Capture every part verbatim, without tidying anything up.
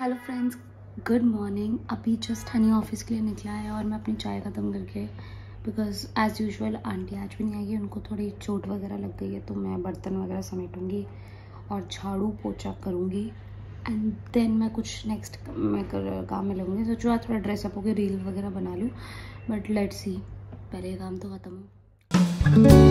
Hello friends, good morning. अभी just honey office के लिए निकला है और मैं अपनी चाय ख़त्म करके, बिकॉज एज़ यूजुअल आंटी आज भी नहीं आएगी, उनको थोड़ी चोट वगैरह लग गई है, तो मैं बर्तन वगैरह समेटूंगी और झाड़ू पोछा करूँगी एंड देन मैं कुछ नेक्स्ट मैं कर काम में लगूंगी। सोचो आज थोड़ा ड्रेसअप होकर रील वगैरह बना लूँ, बट लेट्स सी, पहले ये काम तो ख़त्म हो।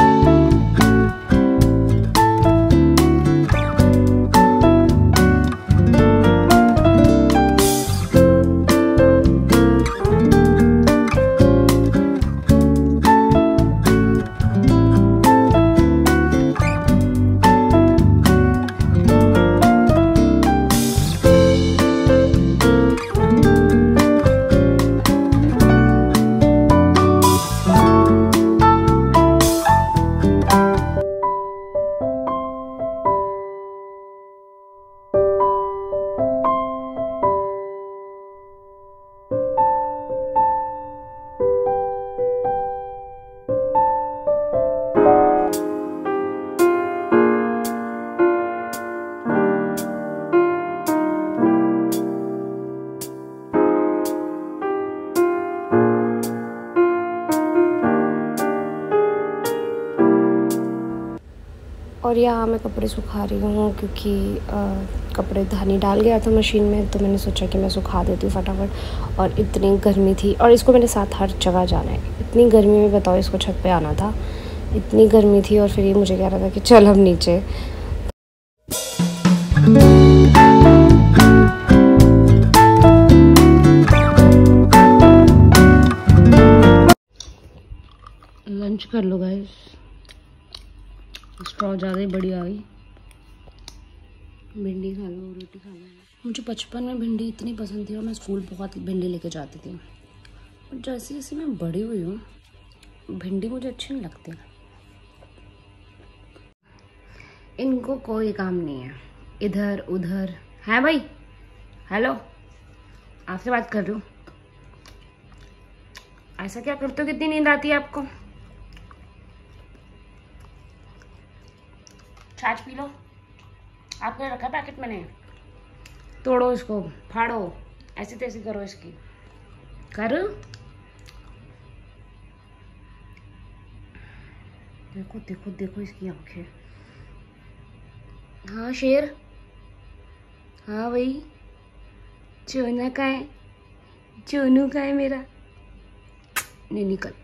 और यहाँ मैं कपड़े सुखा रही हूँ क्योंकि आ, कपड़े धानी डाल गया था मशीन में, तो मैंने सोचा कि मैं सुखा देती हूँ फटाफट। और इतनी गर्मी थी और इसको मेरे साथ हर जगह जाना है। इतनी गर्मी में बताओ, इसको छत पे आना था, इतनी गर्मी थी। और फिर ये मुझे कह रहा था कि चल हम नीचे। लंच कर लो गाइस। स्ट्रॉ ज़्यादा ही बड़ी आ गई। भिंडी खा लो, रोटी खा लो। मुझे बचपन में भिंडी इतनी पसंद थी और मैं स्कूल बहुत भिंडी लेके जाती थी। और जैसे जैसे मैं बड़ी हुई हूँ, भिंडी मुझे अच्छी नहीं लगती। इनको कोई काम नहीं है, इधर उधर है भाई। हेलो, आपसे बात कर रही हूँ। ऐसा क्या करते हो, कितनी नींद आती है आपको? छाछ पी लो, आपने रखा पैकेट मैंने। तोड़ो इसको, फाड़ो, ऐसी तैसी करो इसकी। कर देखो देखो देखो इसकी आंखें। हाँ शेर, हाँ भाई। चोना का है, चोनू का है मेरा। नहीं निकल।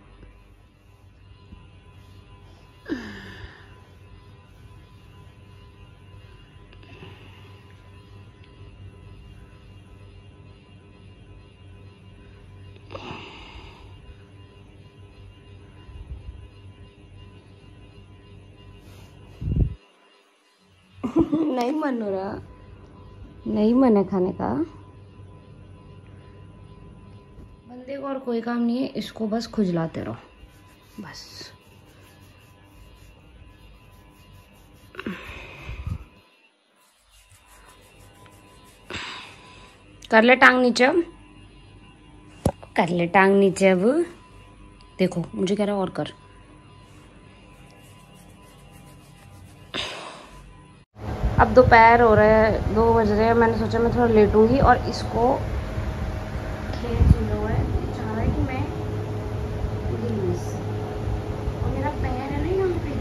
नहीं मन हो रहा, नहीं मन है खाने का। बंदे को और कोई काम नहीं है, इसको बस खुजलाते रहो बस। कर ले टांग नीचे, अब कर ले टांग नीचे। अब देखो मुझे कह रहा है और कर। अब दोपहर हो रहा है, दो बज रहे हैं। मैंने सोचा मैं थोड़ा लेटूंगी और इसको खेल सुना हुआ है, चाह रहा है कि मैं और मेरा पैर है ना यहाँ पे,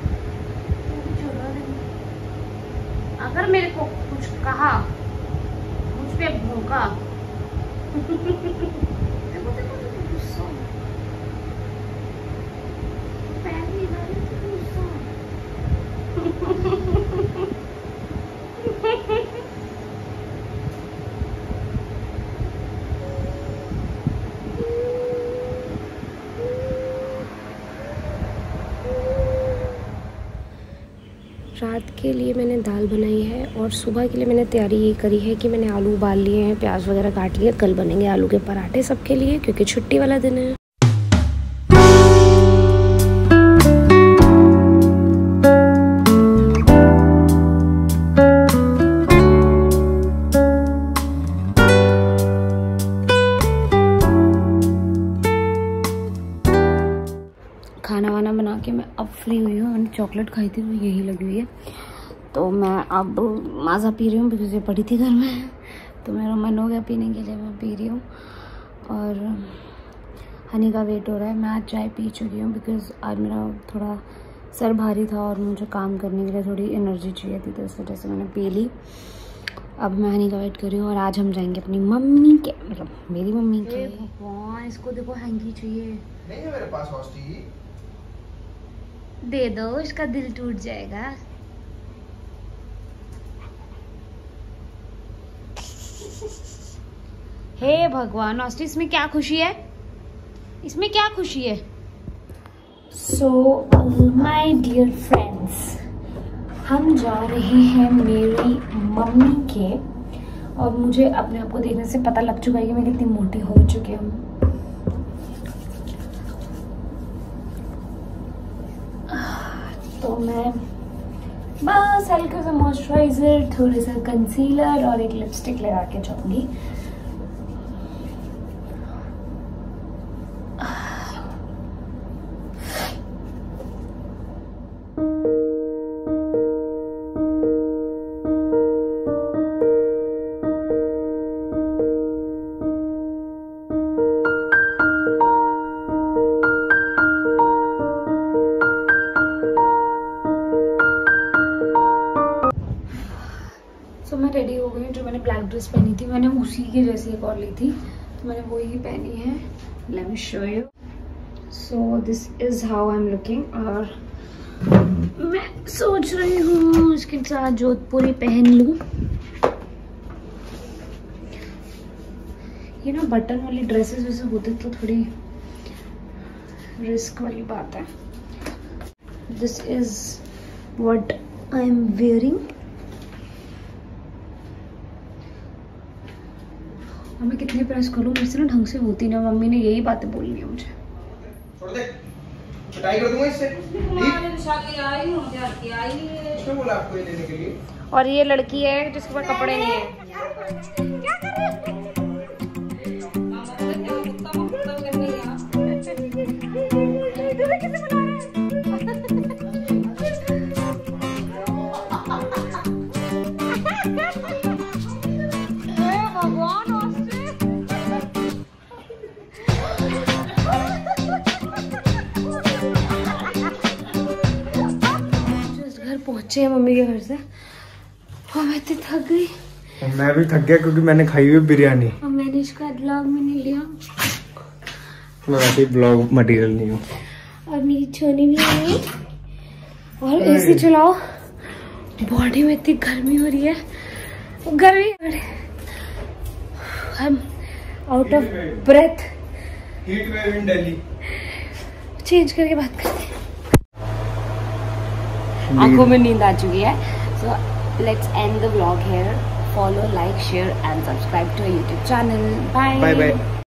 अगर मेरे को कुछ कहा, मुझ पे भूखा देखो देखो देखो गुस्सा, पैर भी इधर है तो गुस्सा। रात के लिए मैंने दाल बनाई है और सुबह के लिए मैंने तैयारी ये करी है कि मैंने आलू उबाल लिए हैं, प्याज वगैरह काट लिए। कल बनेंगे आलू के पराठे सबके लिए, क्योंकि छुट्टी वाला दिन है। खाना वाना बना के मैं अब फ्री हुई हूँ। मैंने चॉकलेट खाई थी, वो यही लगी हुई है। तो मैं अब माज़ा पी रही हूँ बिकॉज ये पड़ी थी घर में। तो मेरा मन हो गया पीने के लिए, मैं पी रही हूँ। और हनी का वेट हो रहा है। मैं आज चाय पी चुकी हूँ बिकॉज़ आज मेरा थोड़ा सर भारी था और मुझे काम करने के लिए थोड़ी एनर्जी चाहिए थी, तो इस वजह से मैंने पी ली। अब मैं हनी का वेट कर रही हूँ और आज हम जाएंगे अपनी मम्मी के, मतलब मेरी मम्मी के। भगवान, इसको देखो हैंकी चाहिए। नहीं है मेरे पास हॉस्टी। दे दो, इसका दिल टूट जाएगा। हे भगवान, हॉस्टी, इसमें क्या खुशी है? इसमें क्या खुशी है? सो माय डियर फ्रेंड्स, हम जा रहे हैं मेरी मम्मी के, और मुझे अपने आप को देखने से पता लग चुका है कि मैं कितनी मोटी हो चुकी हूँ। तो मैं बस हल्का सा मॉइस्चराइजर, थोड़ा सा कंसीलर और एक लिपस्टिक लगा के जाऊंगी। तो मैं रेडी हो गई हूँ। जो मैंने ब्लैक ड्रेस पहनी थी, मैंने उसी की जैसी एक और ली थी, तो मैंने वो ही पहनी है। Let me show you. So this is how I am looking. और मैं सोच रही हूँ इसके साथ जोधपुरी पहन लूँ। ये ना बटन वाली ड्रेसेस वैसे होते तो थोड़ी रिस्क वाली बात है। This is what I am wearing. और मैं कितनी प्रेस करूँ, मेरे से ना ढंग से होती ना। मम्मी ने यही बातें बोलनी है मुझे। छोड़ दे, पिटाई कर दूंगा इससे। किसने बोला आपको ये लेने के लिए? और ये लड़की है जिसके पास कपड़े नहीं है। क्या कर रहे हो? पहुंचे हैं मम्मी के घर से और मैं इतनी थक गई। मैं भी थक गया क्योंकि मैंने खाई हुई बिरयानी। और मैंने इसका ब्लॉग में नहीं लिया। मैं वैसे ब्लॉग मटेरियल नहीं हूँ। और मेरी छोनी भी आई और एसी चलाओ। बॉडी में इतनी गर्मी हो रही है, गर्मी। I am out of breath. Heat wave in Delhi. Change करके बात करते हैं। आंखों में नींद आ चुकी है। So let's end the vlog here. Follow, like, share and subscribe to YouTube channel. Bye bye.